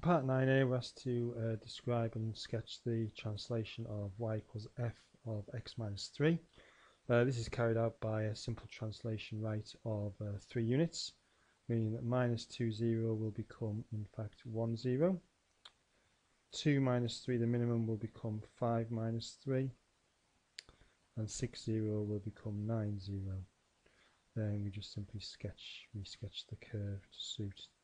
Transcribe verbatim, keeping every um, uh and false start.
Part nine a, we're asked to uh, describe and sketch the translation of y equals f of x minus three. Uh, this is carried out by a simple translation right of uh, three units, meaning that minus two zero will become in fact one zero. two minus three, the minimum, will become five minus three, and six zero will become nine zero. Then we just simply sketch, re-sketch the curve to suit